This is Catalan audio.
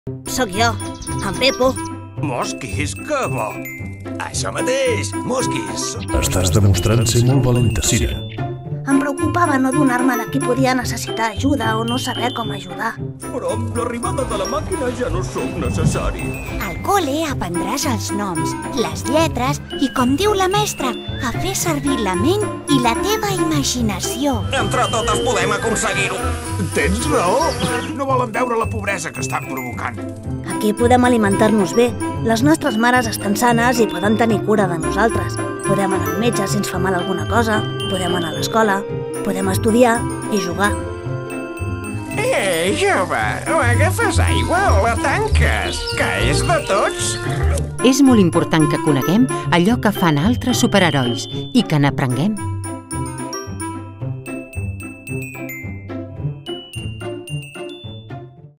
Sóc jo, en Pepo. Mosquis, que bo! Això mateix, mosquis! Estàs demostrant ser molt valenta, Cira. Em preocupava no donar-me de qui podia necessitar ajuda o no saber com ajudar. Però amb l'arribada de la màquina ja no sóc necessari. Al col·le aprendràs els noms, les lletres i, com diu la mestra, a fer servir la ment i la teva imaginació. Entre totes podem aconseguir-ho. Tens raó. No volen veure la pobresa que estan provocant. Aquí podem alimentar-nos bé. Les nostres mares estan sanes i poden tenir cura de nosaltres. Podem anar al metge si ens fa mal alguna cosa, podem anar a l'escola, podem estudiar i jugar. Jove, o agafes aigua o la tanques, que és de tots. És molt important que coneguem allò que fan altres superherois i que n'aprenguem.